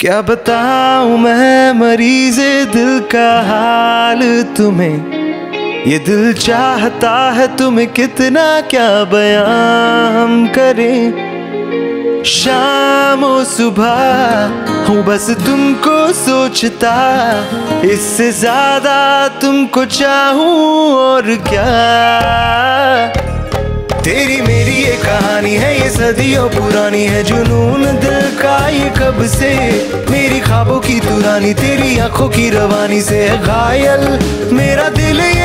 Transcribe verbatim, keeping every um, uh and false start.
क्या बताऊं मैं मरीज़े दिल का हाल तुम्हें, ये दिल चाहता है तुम्हें कितना, क्या बयां हम करें। शाम और सुबह हूँ बस तुमको सोचता, इससे ज्यादा तुमको चाहूं और क्या। तेरी मेरी ये कहानी है, ये सदियों पुरानी है, जुनून दिल का ये कब से। मेरी ख्वाबों की तू रानी, तेरी आंखों की रवानी से है घायल मेरा दिल।